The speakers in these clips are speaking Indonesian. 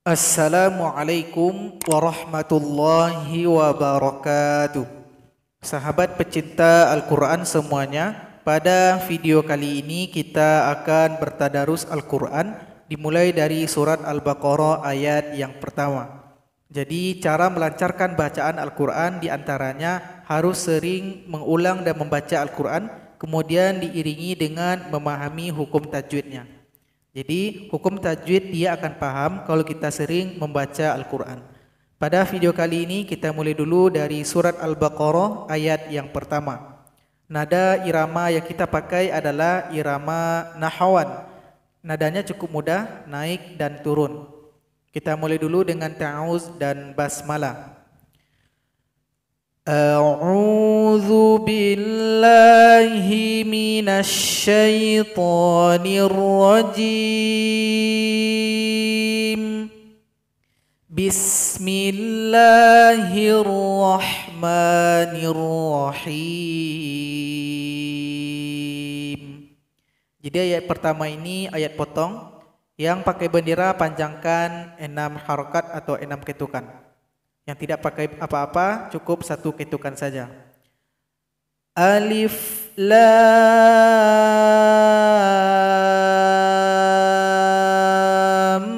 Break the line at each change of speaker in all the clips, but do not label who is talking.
Assalamualaikum warahmatullahi wabarakatuh. Sahabat pecinta Al-Quran semuanya, pada video kali ini kita akan bertadarus Al-Quran dimulai dari surat Al-Baqarah ayat yang pertama. Jadi cara melancarkan bacaan Al-Quran diantaranya harus sering mengulang dan membaca Al-Quran, kemudian diiringi dengan memahami hukum tajwidnya. Jadi hukum tajwid dia akan paham kalau kita sering membaca Al-Quran. Pada video kali ini kita mulai dulu dari surat Al-Baqarah ayat yang pertama. Nada irama yang kita pakai adalah irama nahawan. Nadanya cukup mudah, naik dan turun. Kita mulai dulu dengan ta'awuz dan basmalah. A'udzu billahi minasy syaithanir rajim. Bismillahirrahmanirrahim. Jadi ayat pertama ini ayat potong yang pakai bendera panjangkan 6 harokat atau 6 ketukan. Yang tidak pakai apa-apa cukup 1 ketukan saja. Alif Lam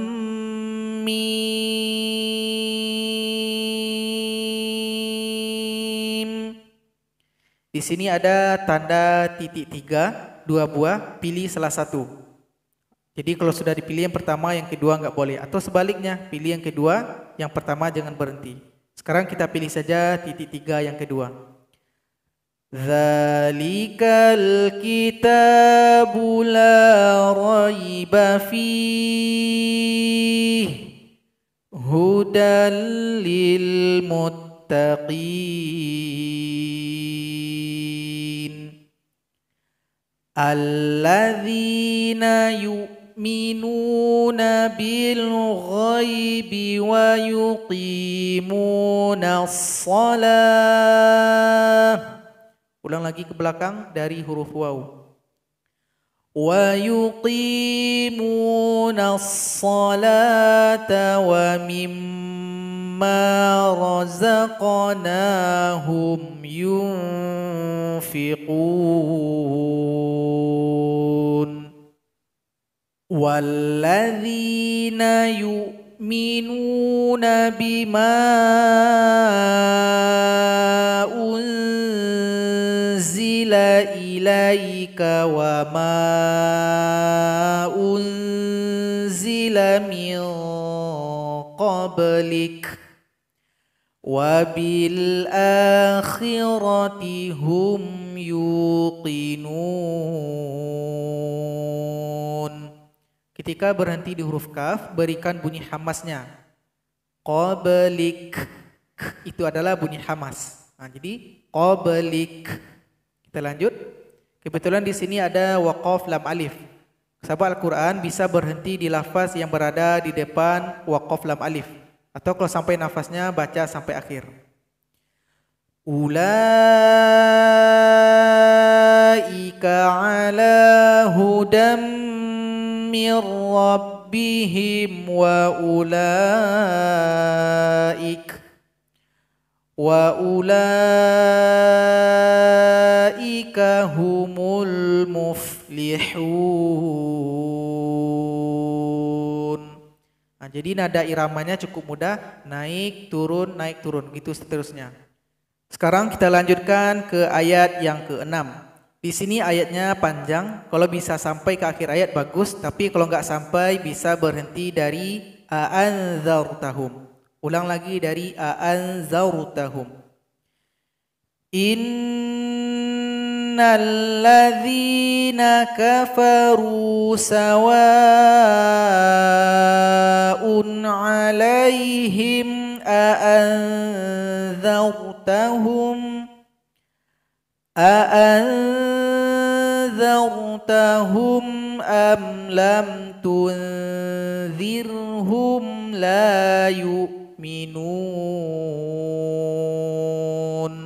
Mim. Di sini ada tanda titik 3, 2 buah, pilih salah satu. Jadi kalau sudah dipilih yang pertama, yang kedua enggak boleh. Atau sebaliknya, pilih yang kedua, yang pertama jangan berhenti. Sekarang kita pilih saja titik 3 yang kedua. Dzalikal kitabu la raiba fihi hudan lil muttaqin alladzina yu'minuna bil ghaibi wa yuqimunas shalah. Ulang lagi ke belakang dari huruf waw. Wa yuqimunas salata wa mimma razaqnahum yunfiqun. Walladzina yu'minuna bima unzila ilaika wa ma unzila min qablik wa bil akhirati hum yuqinun. Ketika berhenti di huruf kaf, berikan bunyi hamasnya. Qablik, itu adalah bunyi hamas. Nah, jadi qablik. Kita lanjut. Kebetulan di sini ada waqaf lam alif. Sahabat Al-Quran bisa berhenti di lafaz yang berada di depan waqaf lam alif. Atau kalau sampai nafasnya baca sampai akhir. Ulaika ala hudam min rabbihim wa ulaika humul muflihun. Nah, jadi nada iramanya cukup mudah, naik turun gitu seterusnya. Sekarang kita lanjutkan ke ayat yang ke-6. Di sini ayatnya panjang, kalau bisa sampai ke akhir ayat bagus, tapi kalau enggak sampai bisa berhenti dari a'anzartahum. Ulang lagi dari a'anzartahum. Innal ladzina kafaru sawa'un 'alaihim أأنذرتهم أم لم تنذرهم لا يؤمنون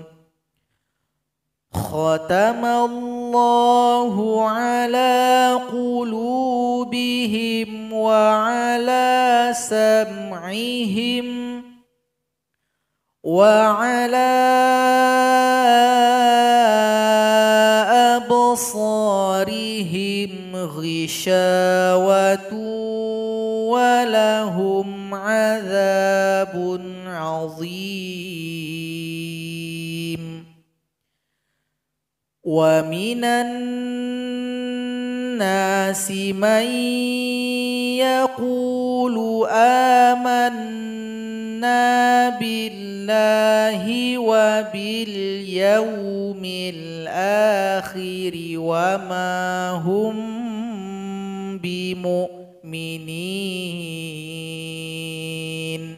ختم الله على قلوبهم قلوبهم وعلى سمعهم وعلى أبصارهم غشاوة ولهم عذاب عظيم ومن الناس من يقول آمنا بالله وباليوم الآخر وما هم بمؤمنين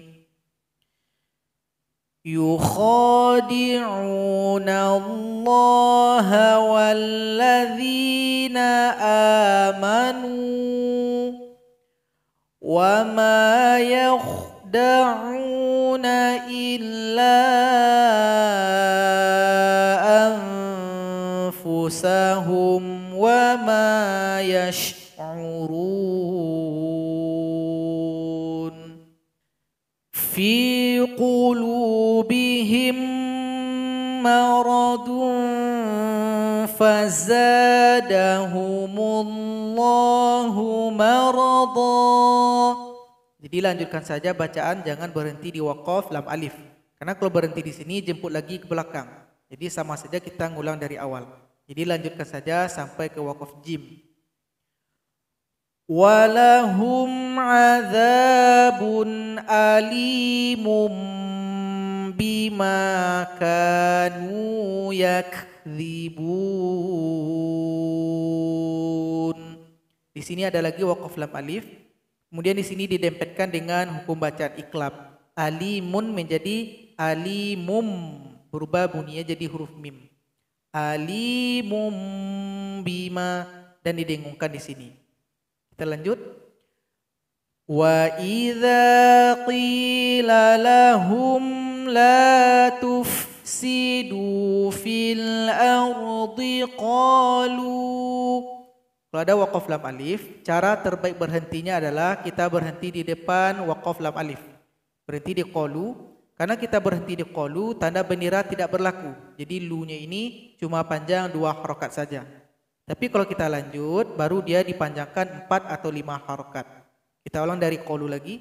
يخادعون الله والذين آمنوا وما يخدعون إلا أنفسهم وما يشعرون في قلوبهم مرض فزادهم الله مرضا. Jadi lanjutkan saja bacaan, jangan berhenti di waqaf lam alif. Karena kalau berhenti di sini jemput lagi ke belakang. Jadi sama saja kita ngulang dari awal. Jadi lanjutkan saja sampai ke waqaf jim. Walahum adzabun alimum bima kanu yakdzibun. Di sini ada lagi waqaf lam alif. Kemudian di sini didempetkan dengan hukum bacaan iklab. Alimun menjadi alimum, berubah bunyinya jadi huruf mim. Alimum bima, dan didengungkan di sini. Kita lanjut. Wa idza qila lahum la tufsidu fil ardi qalu. Kalau ada waqaf lam alif, cara terbaik berhentinya adalah kita berhenti di depan waqaf lam alif. Berhenti di qalu. Karena kita berhenti di qalu, tanda bendera tidak berlaku. Jadi lu-nya ini cuma panjang 2 harokat saja. Tapi kalau kita lanjut, baru dia dipanjangkan 4 atau 5 harokat. Kita ulang dari qalu lagi.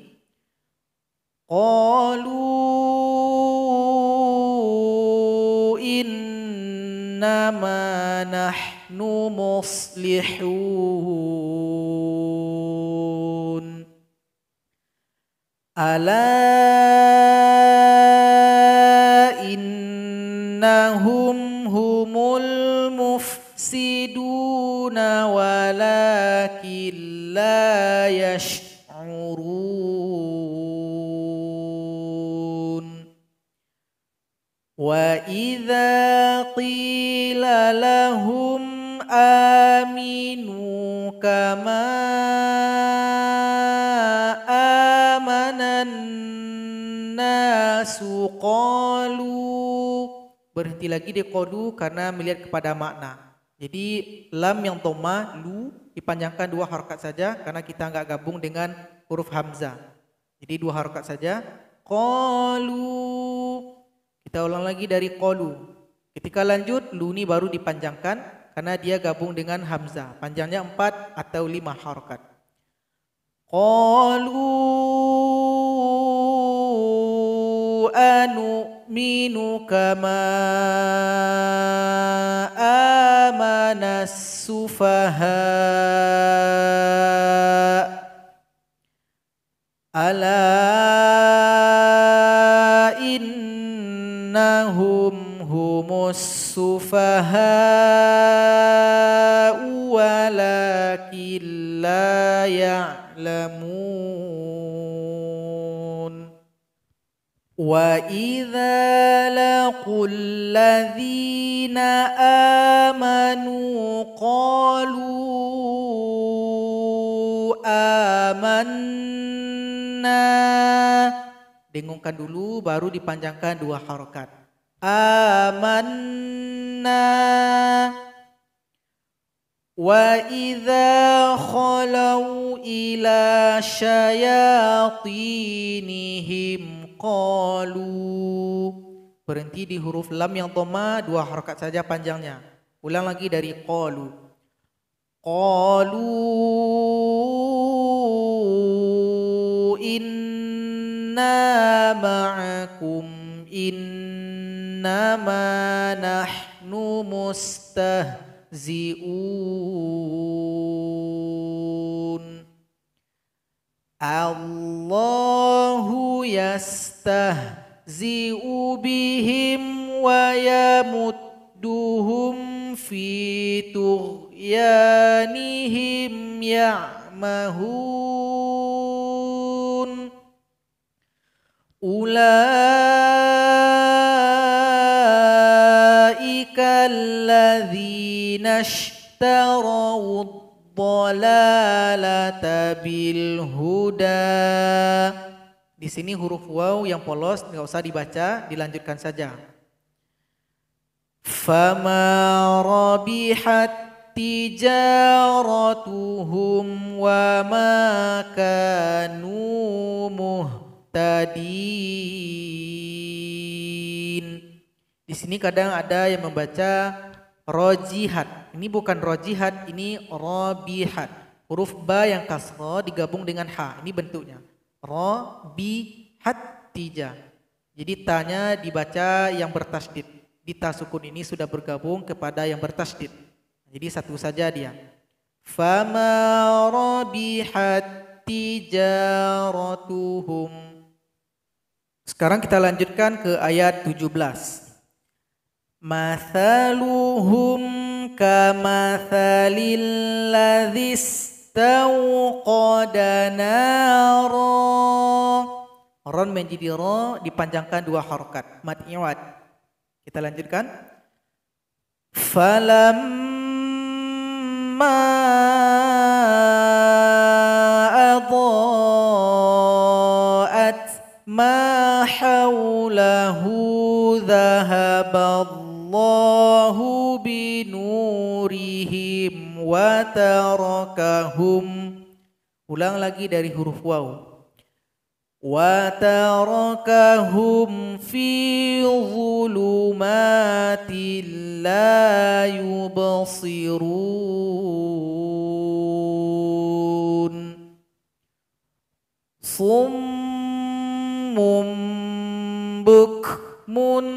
Qalu innama nahnu muslihun. Ala innahum humul mufsiduna walakin la yash'urun. Wa idza qila lahum aminu kama amanan nasu qalu. Berhenti lagi di qalu karena melihat kepada makna. Jadi lam yang toma lu dipanjangkan 2 harokat saja karena kita enggak gabung dengan huruf hamzah. Jadi 2 harokat saja. Qalu. Kita ulang lagi dari qalu. Ketika lanjut lu ini baru dipanjangkan karena dia gabung dengan hamzah. Panjangnya 4 atau 5 harokat. Qalu anu'minu kama amanas sufaha ala innahum humus sufaha walakin la ya'lamun. Wa idza laqul ladzina amanu qalu amanna. Dengungkan dulu baru dipanjangkan 2 harokat. Amanna. Wa idza khalau ila syayatinihim qalu. Berhenti di huruf lam yang dhamma, 2 harakat saja panjangnya. Ulang lagi dari qalu. Qalu inna ma'akum innama nahnu mustahzi'un. Allahu yastahzi'u bihim wa yamudduhum fi tughyanihim ya'mahun. Ulaika alladzina ishtaraw ad-dhalalata bil huda. Di sini huruf waw yang polos enggak usah dibaca, dilanjutkan saja. Fama rabihat tijaratuhum wa ma kanu muhtadin. Di sini kadang ada yang membaca rojihat. Ini bukan rojihat, ini robihat. Huruf ba yang kasroh digabung dengan ha. Ini bentuknya. Robihat tija. Jadi tanya dibaca yang bertasydid. Di ta sukun ini sudah bergabung kepada yang bertasydid. Jadi satu saja dia. Fama rabihat tijaratuhum. Sekarang kita lanjutkan ke ayat 17. Mathaluhum kamathalil ladzis tawqada nara. Ron menjadi ro dipanjangkan 2 harakat. Mad iwad. Kita lanjutkan. Falamma adaat ma hawlahu dhahaballahu binurihim wa tarakahum. Ulang lagi dari huruf waw. Wa tarakahum fi dhulumatin la yubsirun. Summum bukmun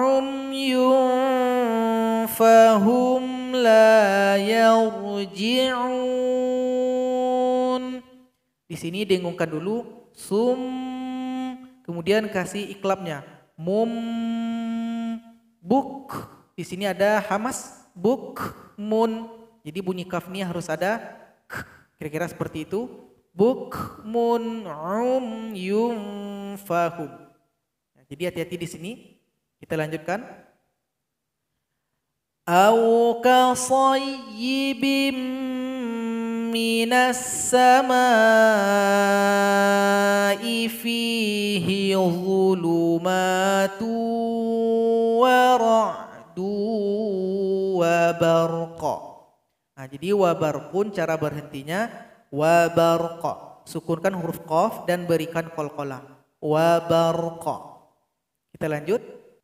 umyun fahum la yarji'un. Di sini dengungkan dulu sum, kemudian kasih iklabnya mum buk. Di sini ada hamas buk mun. Jadi bunyi kafnya harus ada k. Kira-kira seperti itu. Buk mun yum fahum. Jadi hati-hati di sini. Kita lanjutkan. Au ka sayyibim minas samai fihi dhulumatu wa ra'du wa barqa. Nah, jadi wa barqun cara berhentinya wa barqa. Sukunkan huruf qaf dan berikan qalqalah. Wa barqa. Kita lanjut.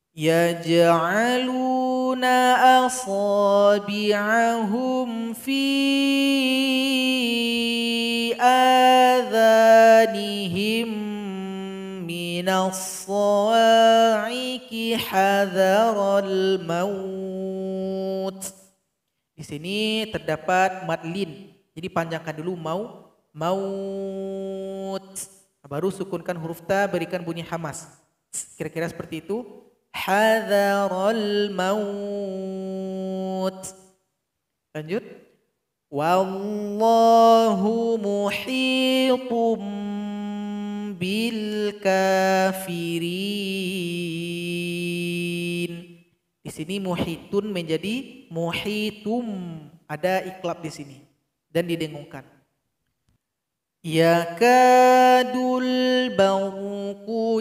Yaj'aluna asabi'ahum fi adhanihim minas sawa'iqi hadharal maut. Di sini terdapat mad lin. Jadi panjangkan dulu maut. Baru sukunkan huruf ta, berikan bunyi hamas. Kira-kira seperti itu. Hadharal maut. Lanjut. Wallahu muhitum bil kafirin. Di sini muhitun menjadi muhitum. Ada iklab di sini dan didengungkan. Yakadul barqu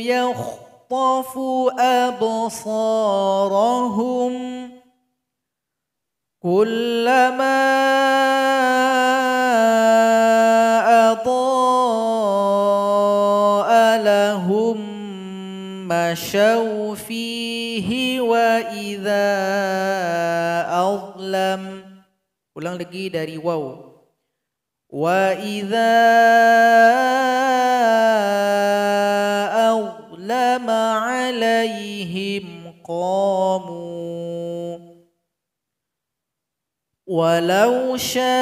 yakhtafu absarahum kullama adaa lahum masyaw fihi wa idza azlam. Ulang lagi dari waw. Wa idza azlama alaihim qamu walau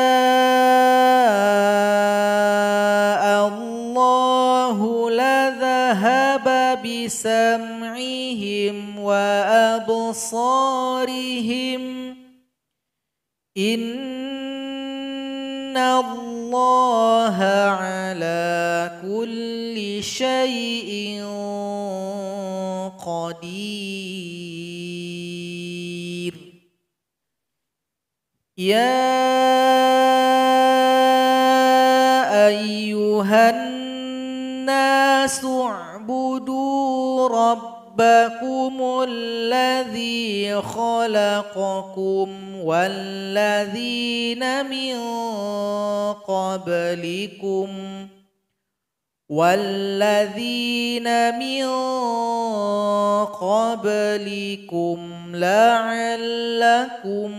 syaa Allahu ladhahaba bisam'ihim wa absarihim inna Allaha ala kulli syai'in qadir. Ya ayyuhan nasu u'budu rabbakumul ladzi khalaqakum walladzina min qablikum la'allakum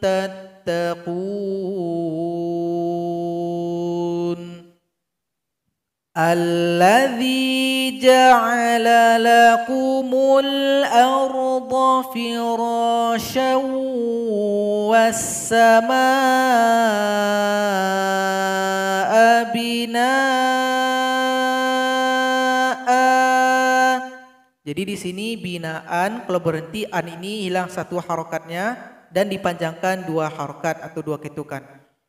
tattaqun. Alladzi ja'ala lakumul arda firasyan was-samaa'a binaa. Jadi di sini binaan, kalau berhenti an ini hilang satu harokatnya dan dipanjangkan dua harokat atau dua ketukan.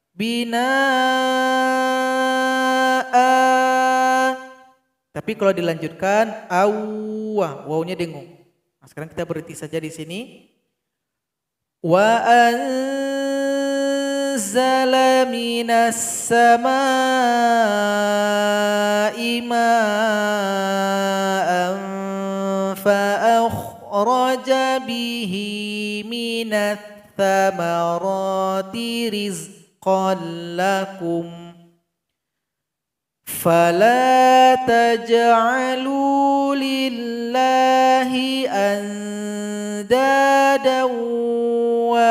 Binaa. Tapi kalau dilanjutkan awwa, wawnya dengung. Nah, sekarang kita berhenti saja di sini. Wa anzala minas samaa'i ma'an fa akhraja bihi minats thamarati rizqan lakum fala taj'alu lillahi andadan wa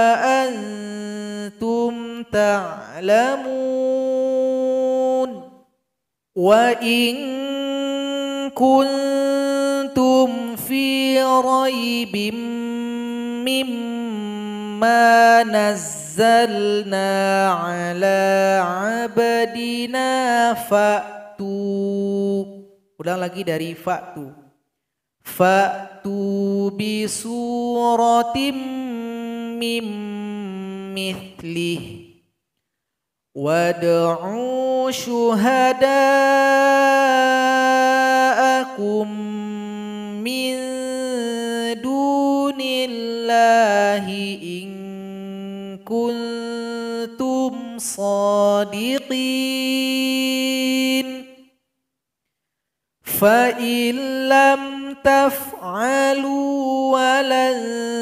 antum ta'lamun. Wa in kuntum fi raibim mimma nazzalna ala abdina fa'tu. Ulang lagi dari fa'tu. Fa'tu bi suratim mim mithlih wad'u syuhada'akum min dunillahi in kuntum sadiqin. Fa in lam taf'alu wa lan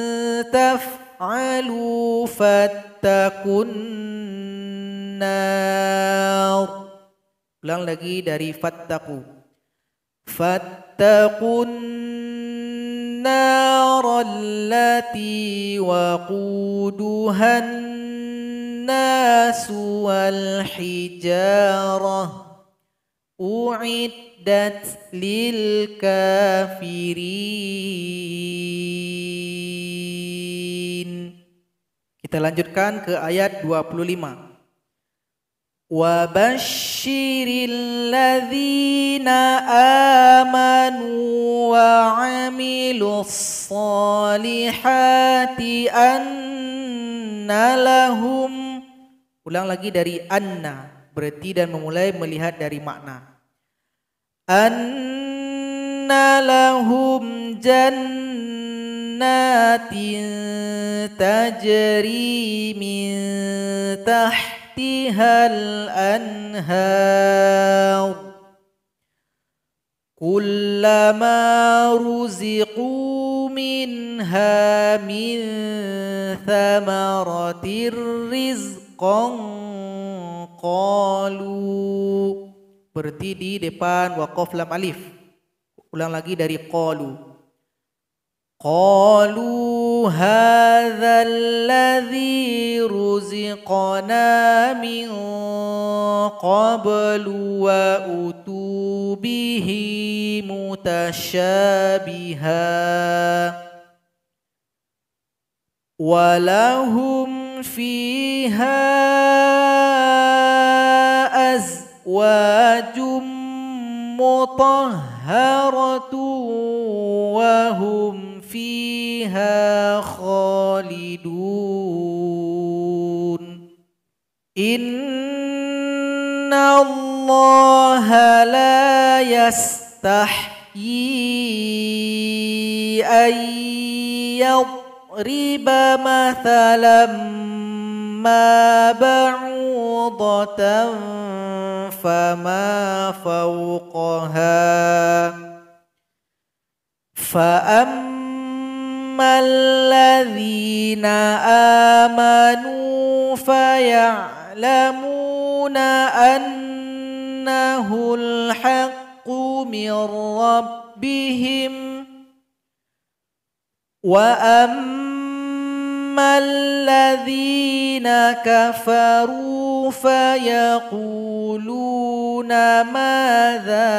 taf'alu fattaqun nar. Ulang lagi dari fattaqu. Fattaqun nar allati waquduhan nasu wal hijarah u'iddat lil kafirin. Kita lanjutkan ke ayat 25. Wa basyiril ladzina amanu wa 'amilus solihati anna lahum. Ulang lagi dari anna, berhenti dan memulai melihat dari makna. Anna lahum jannatin tajri min tahtihal anhar kullama ruziqu minha min thamaratir rizqan qalu. Berarti di depan waqaf lam alif. Ulang lagi dari qalu. Qalu hadza alladhi ruziqna min qablu wa utu bihi mutasyabiha wa lahum fiha azwajum mutahharatu wa hum fiha khalidun. Inna Allaha la yastahyi an yadriba mathalan ma ba'udatan fama fawqaha فأما الذين آمنوا فيعلمون أنه الحق من ربهم وأما الذين كفروا فيقولون ماذا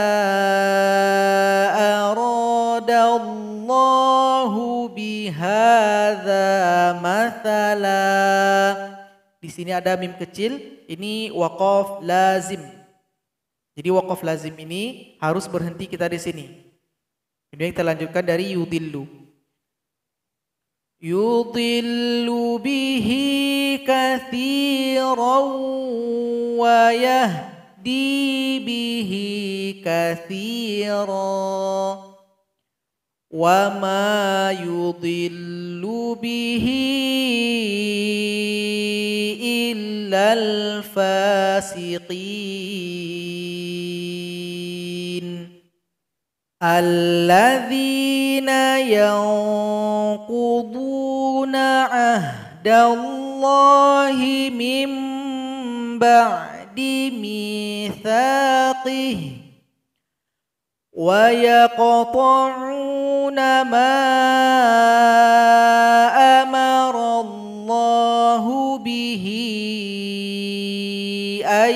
أراد الله بهذا مثلا. Di sini ada mim kecil, ini waqaf lazim. Jadi waqaf lazim ini harus berhenti kita di sini. Kemudian kita lanjutkan dari yudillu. Yudillu bihi katsiran wa yahdi bihi katsiran. وَمَا يُضِلُّ بِهِ إِلَّا الْفَاسِقِينَ الَّذِينَ يَنقُضُونَ عَهْدَ اللَّهِ مِنْ بَعْدِ مِيثَاقِهِ وَيَقْطَعُونَ مَا أَمَرَ اللَّهُ بِهِ أَنْ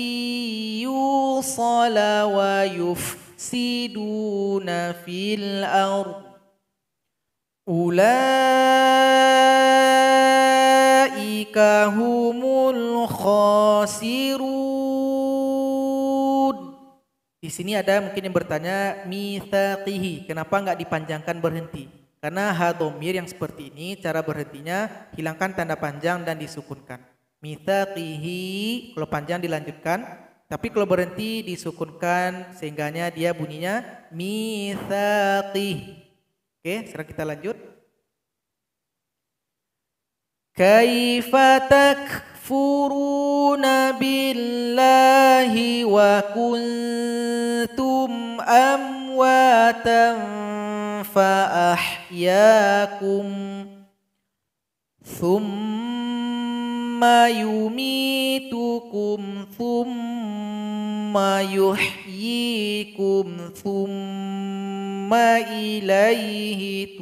يُوصَلَ وَيُفْسِدُونَ فِي الْأَرْضِ أُولَئِكَ هُمُ الْخَاسِرُونَ. Di sini ada mungkin yang bertanya mitsaqihi, kenapa enggak dipanjangkan berhenti? Karena ha dhamir yang seperti ini cara berhentinya hilangkan tanda panjang dan disukunkan. Mitsaqihi kalau panjang dilanjutkan, tapi kalau berhenti disukunkan sehingganya dia bunyinya mitsaqih. Oke, sekarang kita lanjut. Kaifa takfuruna billahi wa kuntum amwatan fa ahyakum thumma yumitukum thumma yuhyikum thumma ilaihi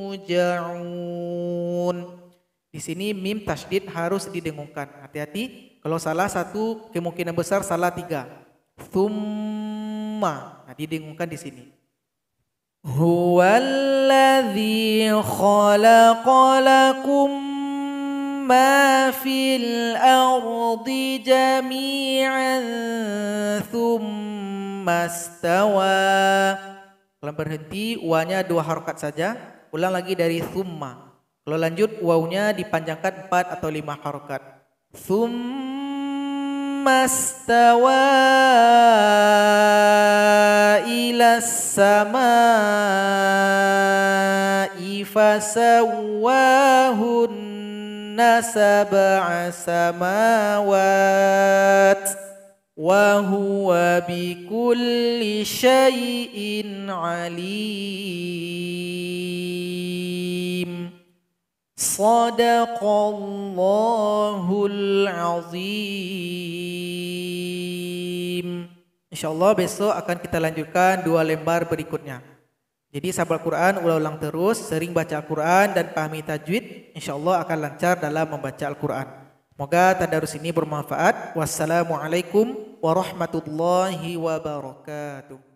turja'un. Di sini mim tasydid harus didengungkan. Hati-hati kalau salah satu kemungkinan besar salah tiga. Thumma, nah didengungkan di sini. Huwallazi khalaqa lakum ma fil ardi jami'an thumma istawa. Kalau berhenti wanya 2 harakat saja. Ulang lagi dari thumma. Kalau lanjut wawunya dipanjangkan 4 atau 5 harakat. Thumma istawa ila samai fasawwahunna sab'a samawat wa huwa bikulli syai'in alim. Shadaqallahul azim. InsyaAllah besok akan kita lanjutkan 2 lembar berikutnya. Jadi sahabat Quran ulang-ulang terus, sering baca Al-Quran dan pahami tajwid, InsyaAllah akan lancar dalam membaca Al-Quran. Semoga tadarus ini bermanfaat. Wassalamualaikum warahmatullahi wabarakatuh.